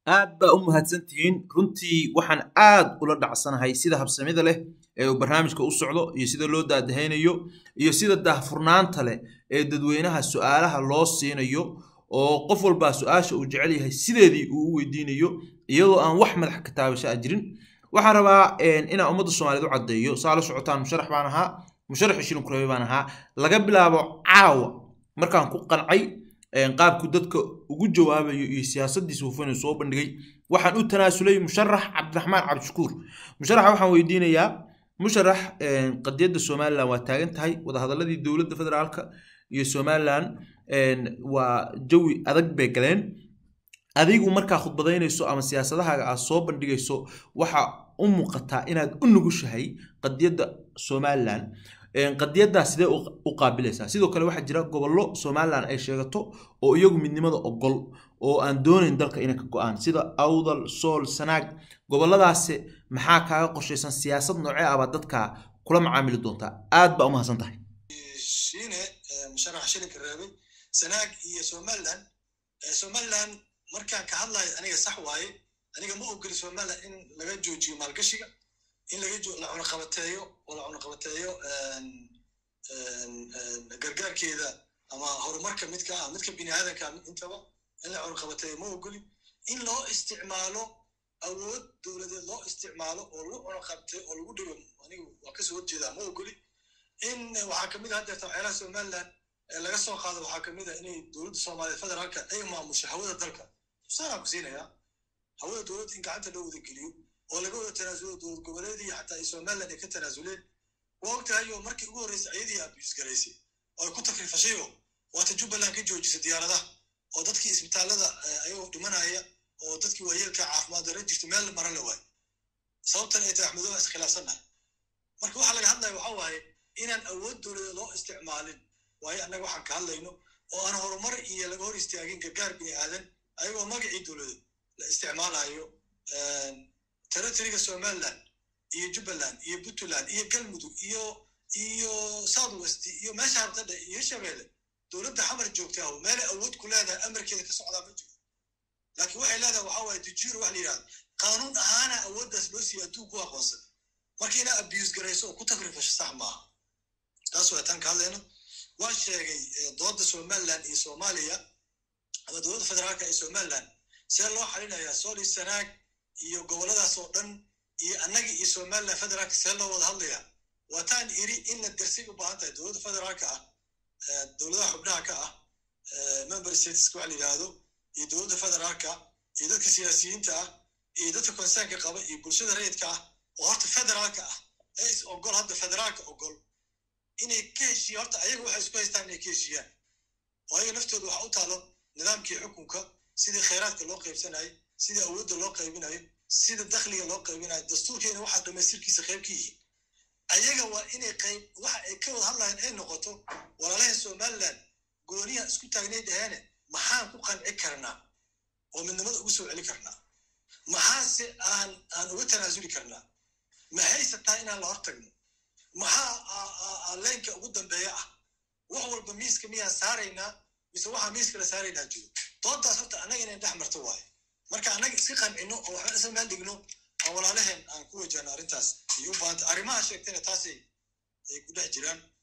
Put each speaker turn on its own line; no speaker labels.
aad baa u mahadsantihiin runtii waxaan aad ula dhacsanahay sida habsamida leh ee uu barnaamijka u socdo iyo sida loo daadahaynayo iyo sida daahfurnaanta leh ee dadweynaha su'aalaha loo siinayo oo qof walbaa su-aasha uu jecel yahay sideedii uu u weydiinayo iyadoo aan wax madax ka taabasho ah jirin waxaan rabaa inaan ummadda soomaaliyeed u caddeeyo saa la socotaan musharax baan ahaa musharax shirin kureebe baan ahaa laga bilaabo caawa markaan ku qancay qaabku dadka ugu jawaabayo iyo siyaasaddiisa hufan soo bandhigay waxaan u tanaasulay musharax cabdiraxmaan cabdishakuur musharaxa waxaan weydiinayaa musharax qadiyadda somalilan waa taagan tahay wadahadaladii dowladda federaalka iyo somalilan waa jawi adag bay galeen adigu markaa khudbadaynayso ama siyaasadahaaga aad soo bandhigayso waxa u muuqataa inaad u nugushahay qadiyadda somalilan qadiyaddaas sidee u qaabilaysaa sidoo kale waxaa jira gobollo somalilan ay sheegato oo iyagu midnimada ogol oo aan doonayn dalka inay ka go-aan sida awdal sool sanaag gobolladaasi maxaa kaaga qorshaysan siyaasad noocee ah baad dadka kula macaamili doontaa aad baa u mahadsan tahay
shiine musharax shilinka reebay sanaag iyo somalilan markaan ka hadlayo aniga sax waaye aniga ma ogoli somalilan in laga joojiyo maalgashiga in la cunaqabateeyo oo la cunaqabateeyo gargaarkeeda ama horumarka midka biniaadanka intaba in la cunaqabateeyo ma ogoli in loo isticmaalo awood dowladeed loo isticmaalo oo lagu cunaqabateeyo oo lagu dhigo anigu waa kasoo horjeedaa ma ogoli in waxaa kamid ah haddeerta waxyaalaha somalilan laga soo qaado waxaa kamid ah inay dowladda soomaaliya federaalka ay maamusho hawada dalka tusaanaan ku siinayaa hawada dowladda in gacanta loo wada geliyo oo laga wada tanaasulo dowlad goboleedii xataa ay somalilan ay ka tanaasuleen waa ogtahay oo markii ugu horreysay ayadii abuse garaysay oo ay ku takrifashayo waata jubbaland ka joojisay diyaaradaha oo dadkii isbitaallada ayagoo dhimanaya oo dadkii waayeelka caafimaad darro jirta meel maran la waayo sababtan ay tahay axmedooba iskhilaafsannahay marka waxaa laga hadlaya waxaa waaye inaan awood dowladeed loo isticmaalin waayo annaga waxaan ka hadlayno oo aan horumar iyo laga hor istaagin gargaar bini aadan ayagoo magacii dowladeed la isticmaalayo territoriga somaliland iyo jubbaland iyo puntland iyo galmudug iyo south west iyo meesha hartadha iyo shabeelle dowladda xamar joogtaa meelay awood ku leedahay amarkeeda ka socdaa ma jiro laakiin waxay leedahay waxaa waaye dujiir wax la yidhahda qaanuun ahaana awooddaas loo siiya adduunku aqoonsan marka inaa abuse garayso oo ku takrifasho sax maaha taas waa taan ka hadlayno waan sheegay dooda somaliland iyo soomaaliya ama dowladda federaalka iyo somaliland see loo xalinayaa sooli sanaag iyo gobolladaas oo dhan iyo annagii iyo somaliland federaalka see loo wada hadlayaa waataan iri in la darsay u baahan tahay dowladda federaalka ah dowladaha xubnaha ka ah member stateska waxa la yidhaahdo iyo dowladda federaalka iyo dadka siyaasiyiinta ah iyo dadka konsaanka qaba iyo bulshada rayidka ah oo horta federaalka ah ee is ogol hadda federaalka ogol inay ka heshiiya horta ayaga waxay isku haystaan inay ka heshiiyaan oo ayaga naftooda waxa u taalo nidaamkii xukunka sidii khayraadka loo qaybsanayo sidii awoodda loo qaybinayo sida dakhliga loo qaybinayo dastuurkeena waxaa dhamaystirkiisa qayb ka yihiin ayaga waa inay qayb waxa ay ka wada hadlayaan ay noqoto walaalaha somaliland gooniyaha isku taagnay dhaheene maxaan ku qanci karnaa oo midnimada ugu soo celi karnaa maxaase aan uga tanaasuli karnaa maxayse tahay inaan la hortagno maxaa leenka ugu dambeeya ah wax walba miiska miyaan saaraynaa mise waxaa miiska la saaraynaa jiro doodaas horta annaga inayn dhex marto waayo marka annaga iska qancino oo waxba isla meel dhigno aan walaalaheen aan ku wajahno arrintaas iyo u baahanta arrimaha sheegtayna taasay ay ku dhex jiraan